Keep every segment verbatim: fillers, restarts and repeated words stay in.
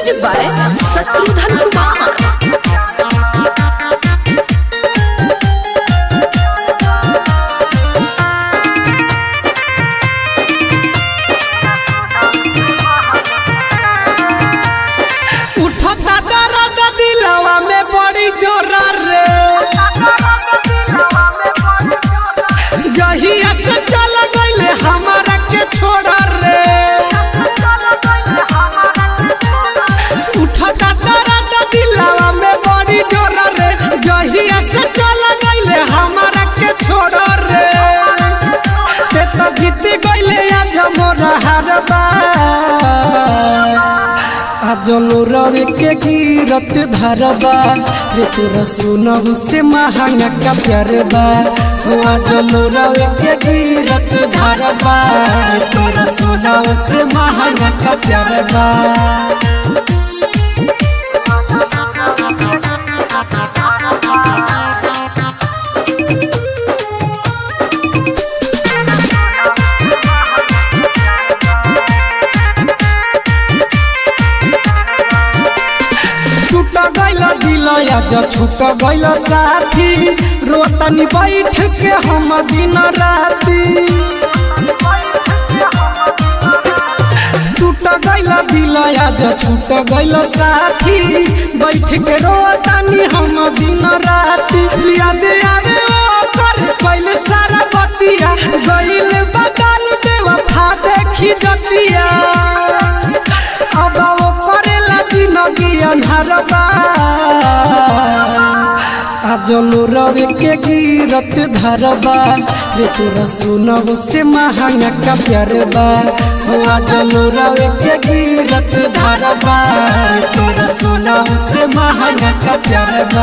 Music by Shatrughan Kumar. आजलो रवे के गिरत धरबा रे तोरा सुनहु से महंगा का प्यार बा। आजलो रवे के गिरत धरबा रे तोरा सुनहु से महंगा का प्यार बा। आज छूट गइल साथी रोतनी बैठ के हम दिन राती। टूट गइल दिल आज छूट गइल साथी बैठ के रोतनी हम दिन राती। याद आवे ओकर कइल सारा बतिया गइल बदल बेवफा देखी जतिया। अब वो करेला जिंदगी अन्हारबा। आजलो रवे के गिरत धरबा रे तोरा सुनहु से महंगा का प्यार बा। आजलो रवे के गिरत धरबा रे तोरा सुनहु से महंगा का प्यार बा।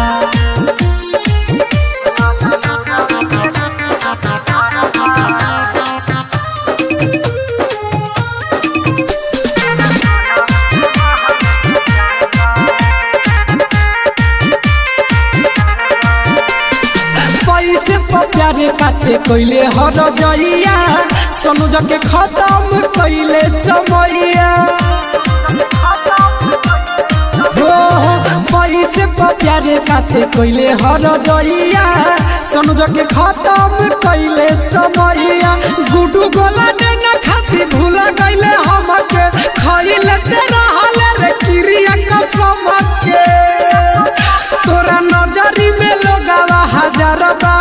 प्यारे काटे कोइले हर जइया सनुज के खत्म कोइले समैया। हो पैसे प्यारे काटे कोइले हर जइया सनुज के खत्म कोइले समैया। गुडू गोला ने न खाती भूल गइले हमके खइले ते रहले रे किरिया कसम के। तोरा नजरी में लोगावा हजार बा।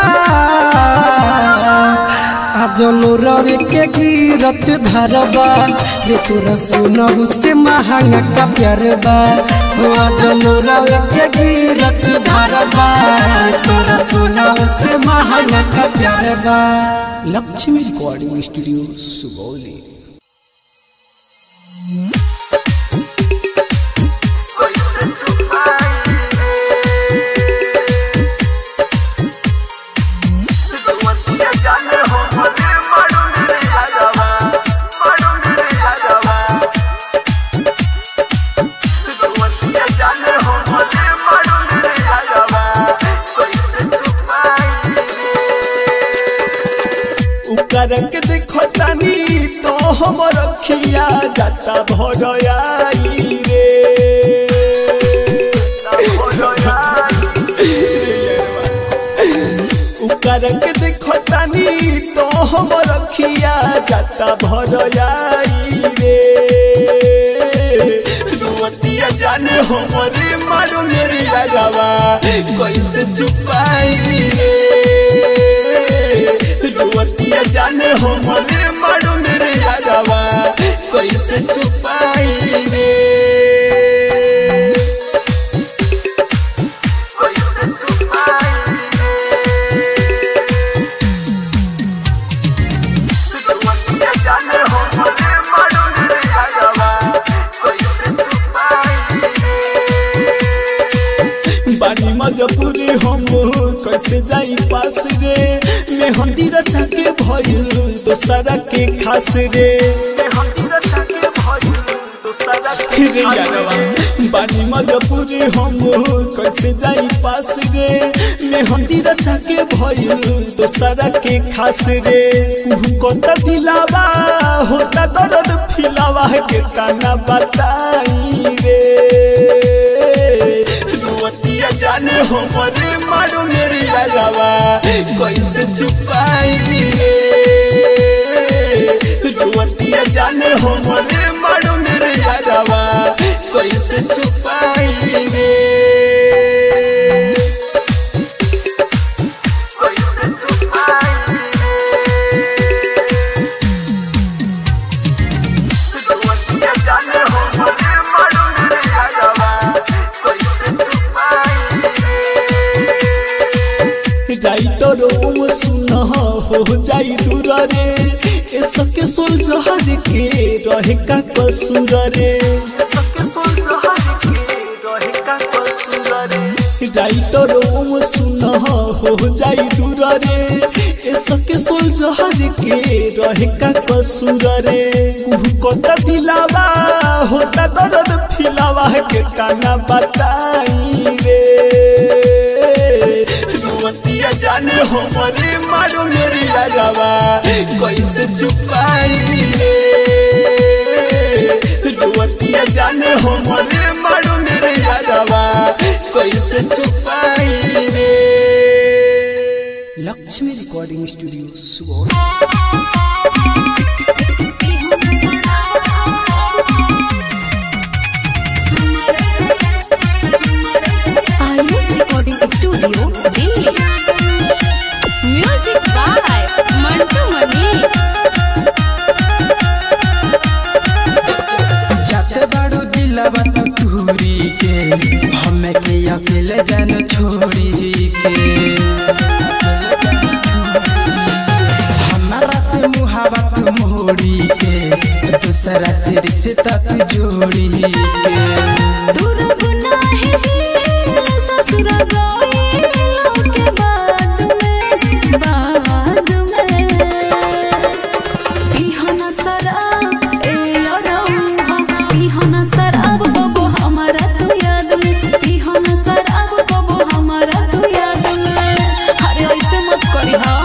आजलो रवे के गिरत धरबा रे तोरा सुनहु से महंगा का प्यार बा। आजलो रवे के गिरत धरबा रे तोरा सुनहु से महंगा का प्यार बा। Lakshmi recording studio Sugauli. करक देखो तानी तो हम रखिया जाता भरयाई रे। करक देखो तानी तो हम रखिया जाता भरयाई रे। रुवतिया जाने हमरे मारो मेरे लगावा कैसे छुपाई रे। रुवतिया जाने हमरे मारो मेरे लगावा कैसे छुपाई रे। बानी मजबूरी हम कैसे जाई पास रे। मेहंदी रचा के भइल दोसरा के खास रे। बानी मजबूरी हम कैसे जाई पास रे मेहंदी रचा के भइल दोसरा के खास रे कोता दिलावा होता दर्द फिलावा के ताना बताई रे रुवतिया जाने हमरे मारो मेरी लगावा कैसे छुपाई रे रुवतिया जाने हमरे मारो मेरे लगावा कैसे छुपाई रे कैसे छुपाई रुवतिया जाने हमरे मारो मेरे लगावा कैसे छुपाई रे राइटर ओम सुना हो जाई दूर रे सके सोल जहाज के रहे का कसूर रे राइटर ओम सुना हो जाई दूर रे सके सोल जहाज के रहे का कसूर रे कोता दिलावा होता दर्द फिलावा के ताना बताई रे रुवतिया जाने हमरे मारो मेरी लगावा कैसे छुपाई रे रुवतिया जाने हमरे मारो मेरे लगावा कैसे छुपाई रे Lakshmi recording studio Sugauli. Ayush recording studio Delhi. Music by Mantu Mani. जाते बाड़ू दिलवा तूरी के हमें के अकेले जान छोड़ी के हमारा से मुहावा तू मोड़ी के दूसरा से रिश्ता तू जोड़ी के दूर गुनाह दिल ससुर गइलो के बाद में बाद में पिहना शराब ए रौहा पिहना शराब बबो हमारा तू याद में पिहना शराब बबो हमारा तू याद में अरे ऐसे मत करी हां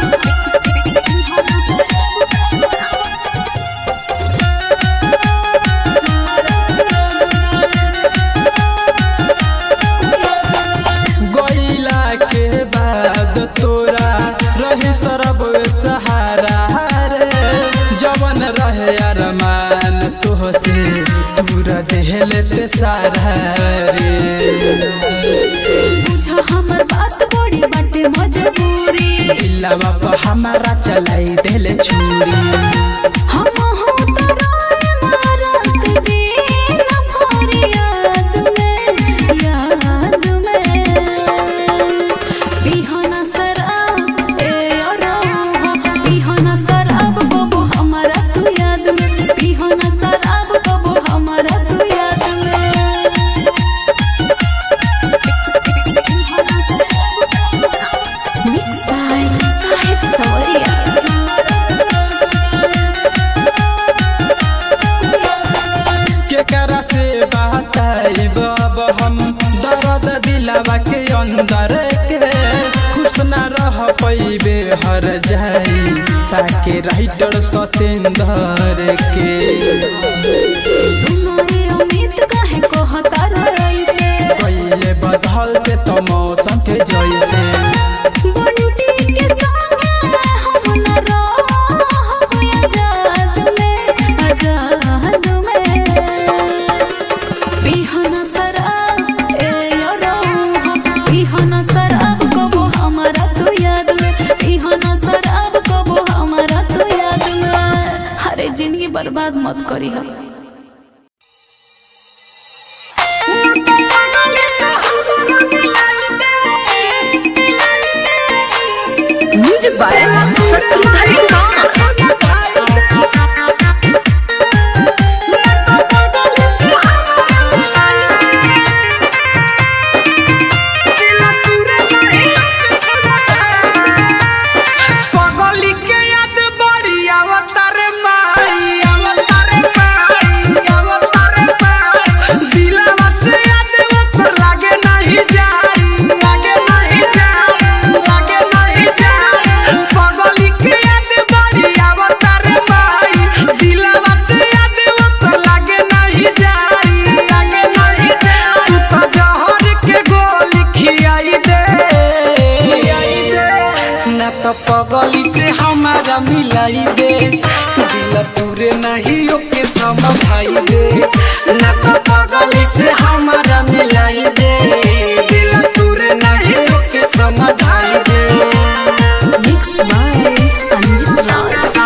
तोरा रहे सरब सहारा रे जवन रहे अरमान तोहसे पूरा देहले ते सारा रे बुझा हमर बात बड़ी बाटे मजबूरी दिलवा पर हमारा चलाई देले छुरी हम हो तो रोए मारत दिन भर याद में याद में पिहना शराब ए रौहा पिहना शराब बबो हमारा तू याद में पिहना शराब बबो हमारा तू याद में मिक्स बाय साहिब सवरिया। केकरा से बताई बब हम दर्द दिलवा के अंदर के खुश न रह पैबे हर जाई ताके राइटर सतेंद्र के सुनो रे अमित काहे कहता रइसे पहिले बदल के तो मौसम के जैसे बंटी के संगे हम न रहब आजाद में आजाद में पिहना शराब ए रौहा पिहना शराब कबो हमारा तू याद में पिहना शराब कबो हमारा तू याद में अरे जिंदगी बर्बाद मत करी हम म्यूजिक बाय शत्रुधर पगली के याद बड़ी अवतार माई अवतार माई अवतार माई दिलवा हमारा मिलाई दे दिल तूरे नहीं ओके समझाई दे ना तो पगली से हमारा मिलाई दे दिल तूरे नहीं ओके समझाई दे मिक्स बाय अंजित राज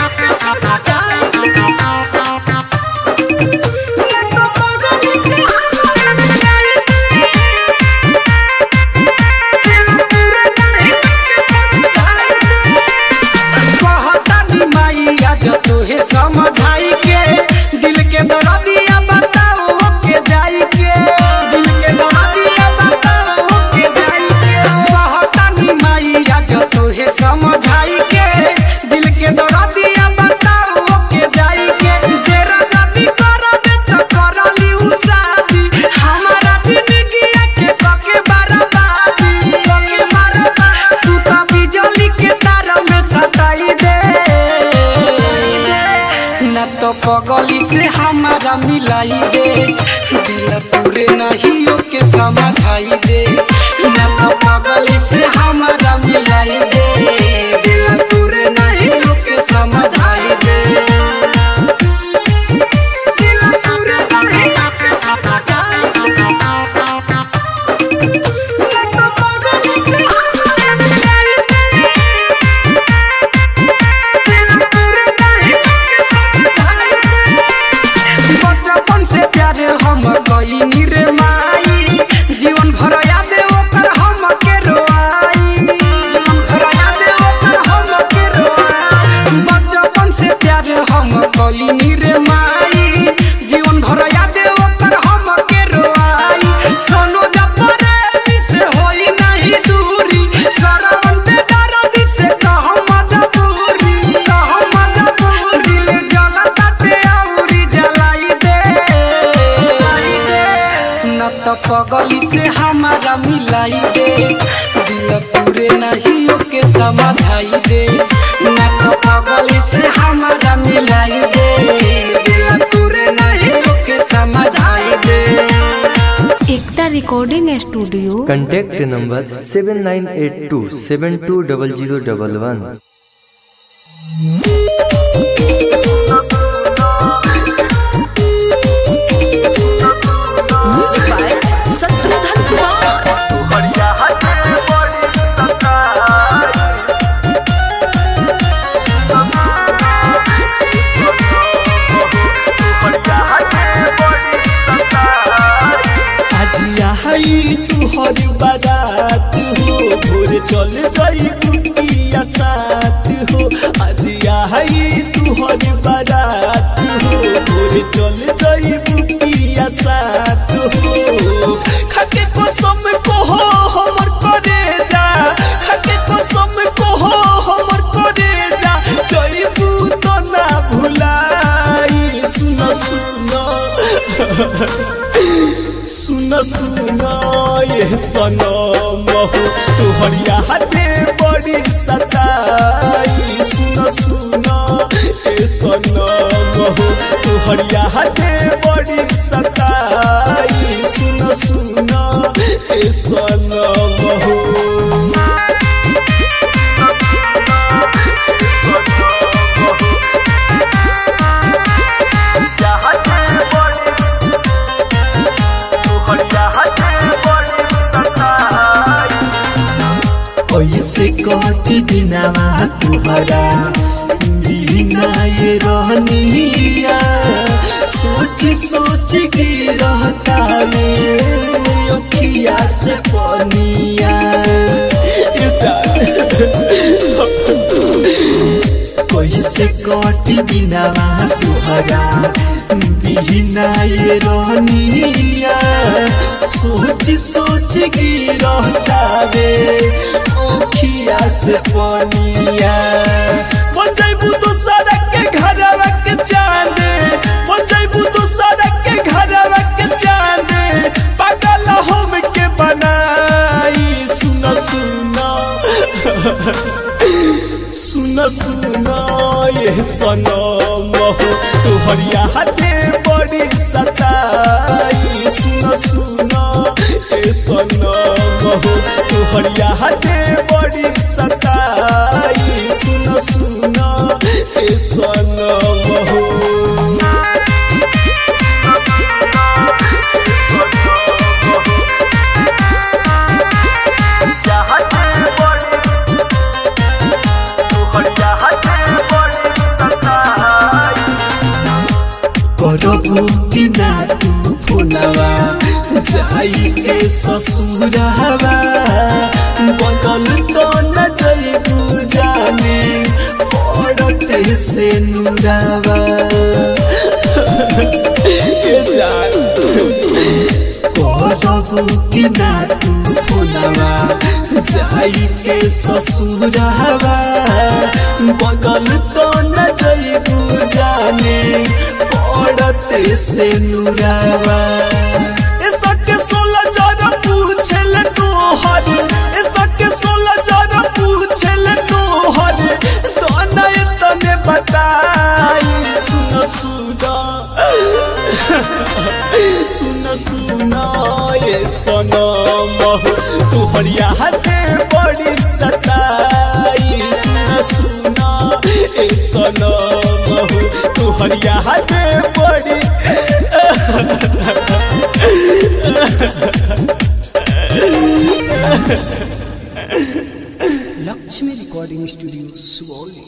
समझाई के दिल के दर्दिया बताओ के जाई के दिल के दर्दिया बताओ के जाई के कहतानी माई आज तोहे समझाई के दिल के दर्दिया बताओ के जाई के तेरा शादी कर दे तो करली उ शादी हमारा जिंदगी के पके बर्बादी पके बर्बादी तू तो बिजली के तार में सटाई दे ना तो पगली से हमारा मिलाई दे दिल तूरे नहीं ओके समझाई दे ना तो पगली से हमारा मिलाई दे दिल तूरे नहीं ओके समझाई दे दिल तूरे नहीं ओके समझाई दे ना तो पगली से हमारा मिलाई दे दिल तूरे नहीं बचपन से प्यारे हम कईनी रे माई जीवन भर याद ओकर हम के रोआई जीवन भर याद ओकर हम के रोआई बचपन से प्यारे हम कईनी रे माई जीवन भर याद ओकर हम के रोआई सोनो जपरे से होई नहीं दूरी सरवन पे दर्द से कह मजबूरी कह मजबूरी दिल जला काटे औरी जलाई दे न तो पगली से हमारा मिलाई दे दिल तूरे नहीं ओके समझाई दे न तो पगली से हमारा मिलाई दे दिल तूरे नहीं ओके समझाई दे Ekta recording studio contact number seven nine eight two seven two double zero double one. Shatrughan Kumar तुहर बारात हो भोर चल जाई कुटिया साथ हो आजिया हई तुहर बारात हो भोर चल जाई कुटिया साथ हो खाके कसम को हो हमर करे जा खाके कसम को हो हमर करे जा जईबू तो ना भुलाई सुन सुन सुन सुन ये सनम हो तुहर यादे बड़ी सताई सुन सुन ये सनम हो तुहर यादे बड़ी सताई सुन सुन ये सनम हो कैसे कटी दिनवा तुहरा बिना ये रहनिया सोच सोच के रहता अखिया से पनिया कैसे कटी दिनवा तुहरा बिना ये रहनिया सोच सोच के रहता रे अखिया से पनिया बजाइबू तो सड़क के घरवा के चांदे बजाइबू तो सड़क के घरवा के चांदे पागल हम के बनाई सुन सुन सुन सुन ये सनम हो तुहर यादे बड़ी सताई सुन सुन ये सनम हो तुहर यादे बड़ी सताई सुन सुन सनम हो करबू कि ना तू भुलावा जाई के ससुरावा बदल तो न जइबू जाने पड़ते से नुरावा करबू कि ना तू भुलावा जाई के ससुरावा बदल तो न जइबू जाने पड़ते से नुरावा ऐसा के सोलह जरा पूछल तोहर ऐसा के सोलह जरा पूछल तोहर दोना तने बताई सुन सुना सुन सुना ये सनम तोहर याद बड़ी सताई सुन सुना ये सनम तोहर याद बड़ी लक्ष्मी रिकॉर्डिंग स्टूडियो सुगौली।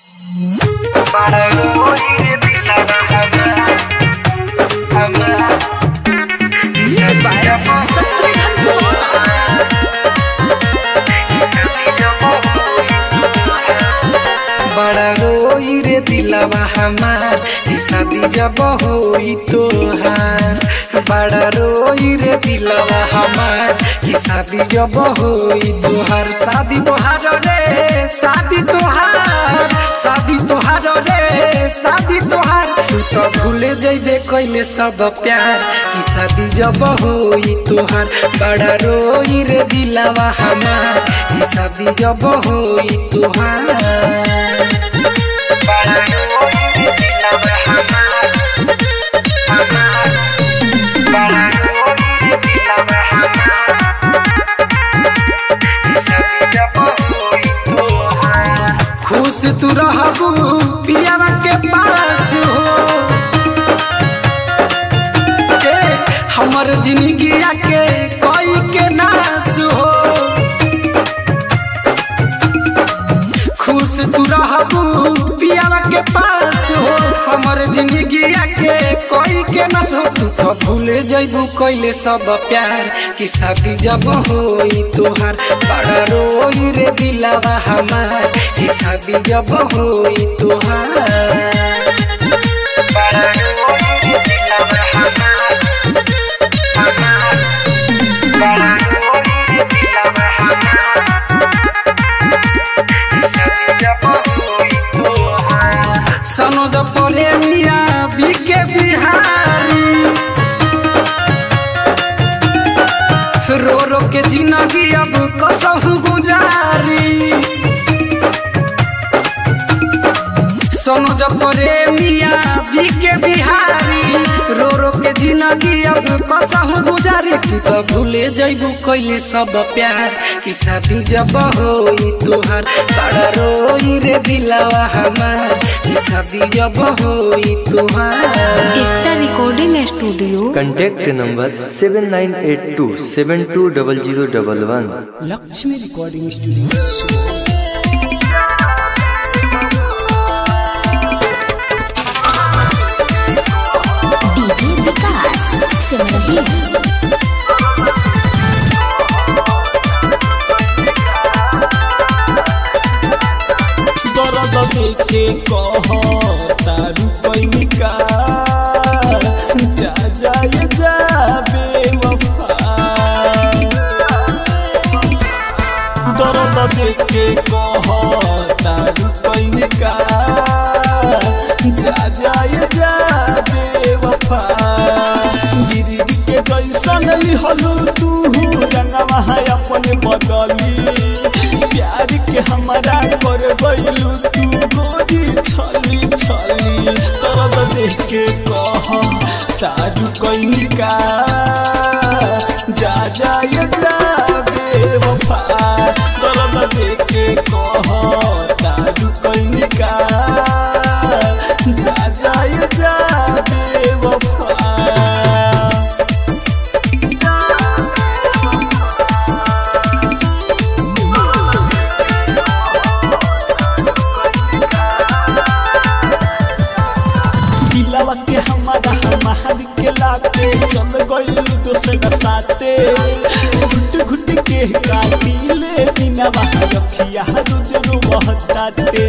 बड़ा रोई रे दिलवा हमार शादी जब होई तोहार बड़ा रोई रे दिलवा हमार कि शादी जब होई तोहार शादी तोहार रे शादी तोहार शादी तोहार रे शादी तोहार तू तो भूले जइबे कइले सब प्यार कि शादी जब होई तोहार बड़ा रोई रे दिलवा हमार कि शादी जब होई तोहार बड़ा रोई रे दिलवा हमार हमार बड़ा रोई रे दिलवा हमार कि शादी जब होई तोहार खुश तू रहबू पियावा के पास हो के हमर जिंदगी के कोई के नास हो खुश तू रहबू पियावा के पास हो हमर जिंदगी के कोई के नास हो तू तो भूले जइबू कइले सब प्यार कि शादी जब होई तोहार बड़ा रोई रे दिलवा हमार कि शादी जब होई तोहार बड़ा रोई रे दिलवा हमार हमार बड़ा रोई रे दिलवा हमार कि शादी जब होई तोहार सनोद प्रेमिया बीके बिहारी रो रो के जिंदगी अब कसहु गुजारी सोनो जब प्रेमिया बीके बिहारी रो रो के जिंदगी अब कसहु गुजारी तू तो भूले जइबू कइले सब प्यार कि शादी जब होई तोहार बड़ा रोई रे दिलवा हमार कि शादी जब होई तोहार Ekta recording studio contact number seven nine eight two seven two double zero double one. Lakshmi recording studio Sugauli. DJ Vikas Simrahi दर्द देखे कह तारू पैनिका जा जाए जाबे वफा दर्द देखे कह तारू पैनिका जा जाए जाबे वफा गिरी के जैसन लिहलू तू रंगवा है अपने बदली प्यार के हमारा कर गइलू तू गोरी छली छली दर्द देख के कह तारू कैनिका जा जाए जाबे वफा दर्द देख के कह तारू कैनिका काटे चल गइल दोसरा साथे घुट घुट के काटिले बिना बाहर रखिया रोज रोहताटे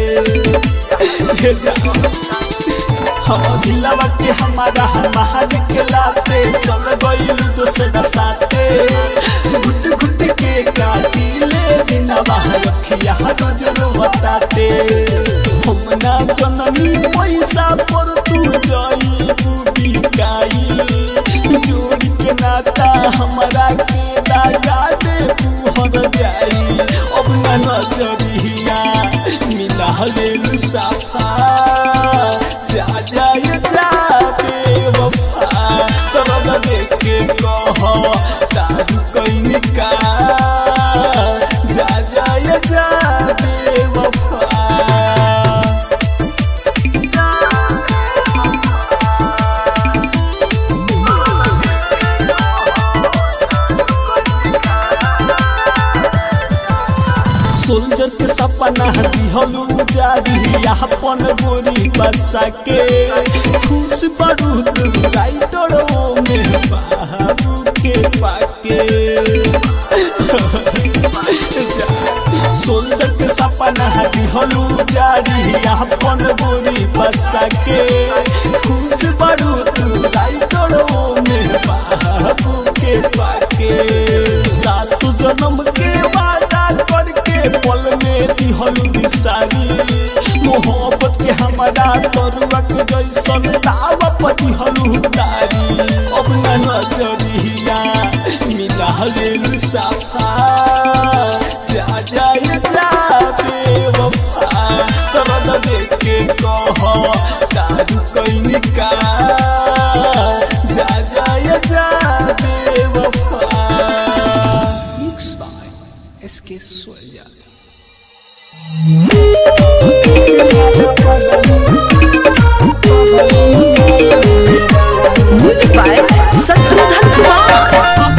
हम दिलवा के हमारा हमार के लाते चल गइल दोसरा साथे घुट घुट के काटिले बिना बाहर रखिया रोज रोहताटे हम ना जननी पैसा पर तू जाई बूटी काई जोड़ के नाता हमारा के लगा दे तू हर जाई अब ना नजरिया मिला ले साफा जा जाए जाबे वफा तोरा देख के कह तारू कहीं का जा जाए जाबे वफा सोल्जर के सपना दिहलू जारी अपन गोरी बसा के खुश बड़ू तू राइटर में बाबू के पाके सोल्जर के सपना दिहलू जारी अपन गोरी बसा के खुश बड़ू तू राइटर में बाबू के पाके सात जन्म के वादा करके पल में दिहलू दिसारी मोहब्बत के हमारा तरुआ के जैसन दावा पर दिहलू तारी अब ना नजरिया मिला ले साफा जा जाए जाबे वफा तोरा देख के कह तारू कहीं का जा जाए जाबे वफा मिक्स बाय एसके सोल्जर। मुझ पाए शत्रुघ्न कुमार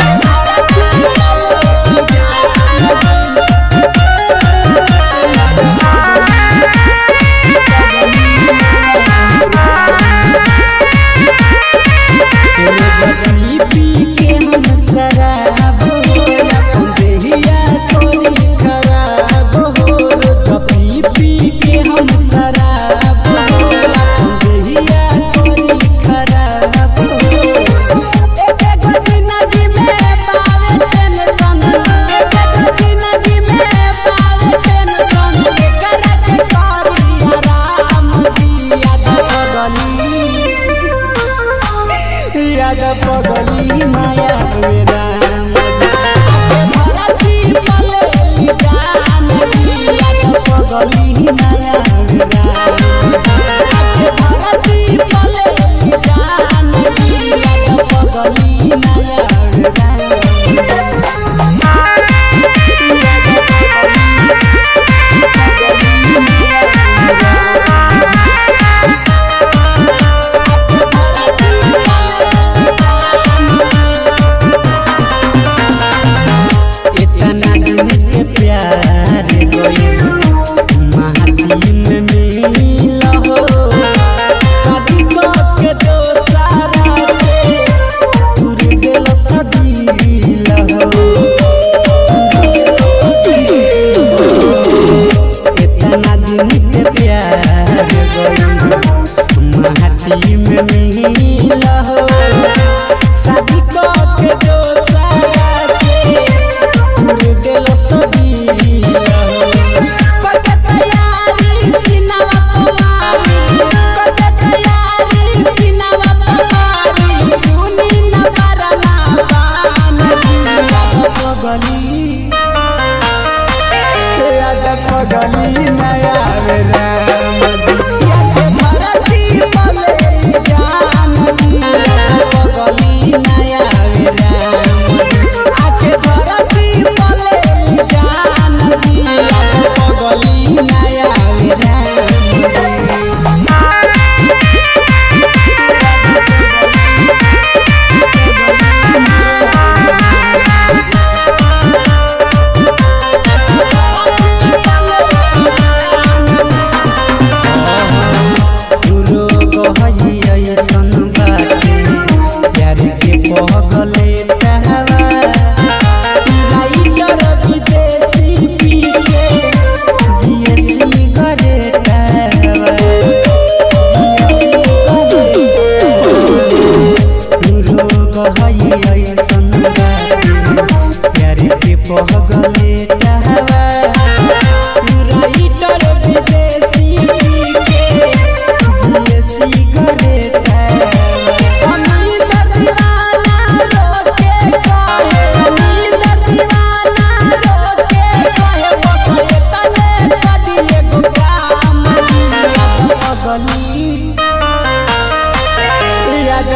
पगली माया मेरा पगली माया पगली माया तैयारी सिनावा तुम्हारी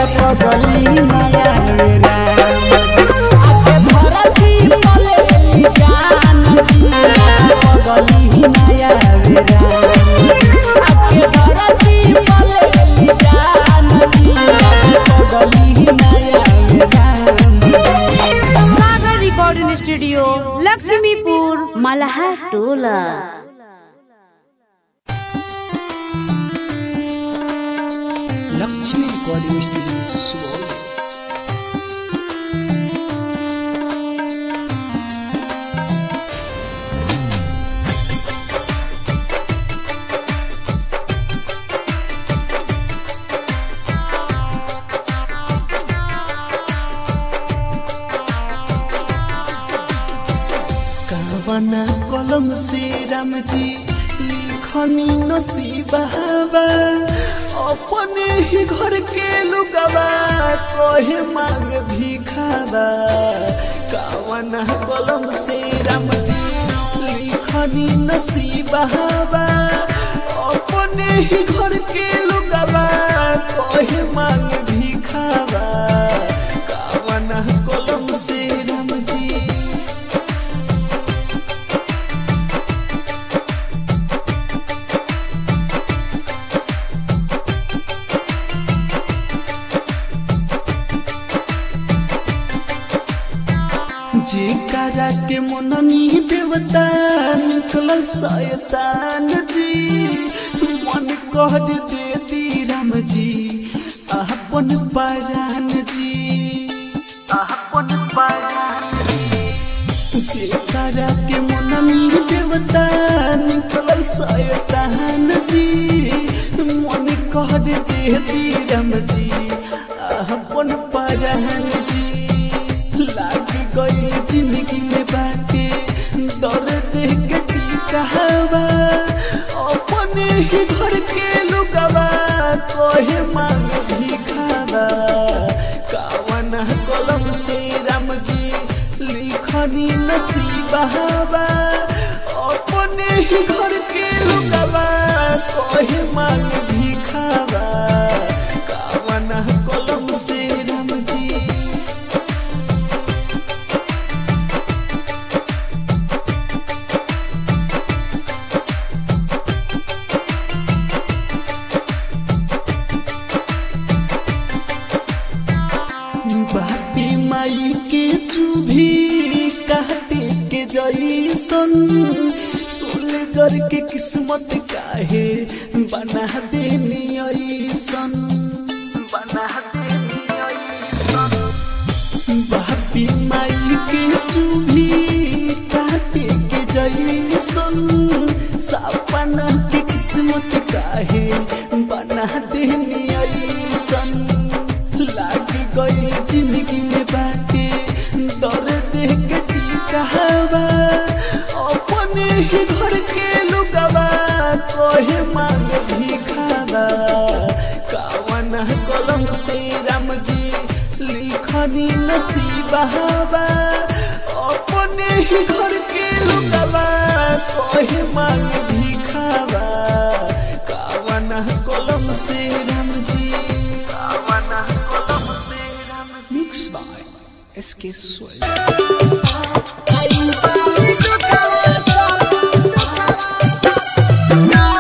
पगली नया राम आके धरती पले जान दिया पगली नया राम आके धरती पले जान दिया पगली नया राम। Sagar recording studio Laxmipur Malha Tola. Lakshmi recording studio सुबह। कावना कलम से राम जी लिखनी नसीबा अपने ही घर के लुगावा कहे मांग भिखावा कावना कलम से राम जी लिखनी नसीबा अपने ही घर के लुगावा कहे मांग भिखावा कावना कलम से राम जी। जेकरा के मननी देवता निकलल शैतान जी मन कह दे दी राम जी अपन परान जी अपन परान जेकरा के मननी देवता निकलल शैतान जी मन कह दे दी राम जी अपन परान जी। लाग गई जिंदगी में बाटे दर्द के टीकावा अपने ही घर के लुगावा कहे मांग भिखावा कावना कलम से राम जी लिखनी नसीबा अपने ही घर के लुगावा कहे मांग भिखावा कावना कलम से राम जी। बापी माई के चूभी काटे के जैसन सोल्जर के किस्मत काहे बना देनी ऐसन बना देनी ऐसन। बापी माई के चूभी काटे के जैसन सपना के किस्मत काहे बना देनी ऐसन। लाग गई जिंदगी में बाटे दर्द के टीकावा अपने ही घर के लुगावा कहे मांग भिखावा कावना कलम से राम जी लिखनी नसीबा अपने ही घर के लुगावा कहे मांग भिखावा कावना कलम से राम जी कावना कलम से Ram ji. Mix by SK सोल। आई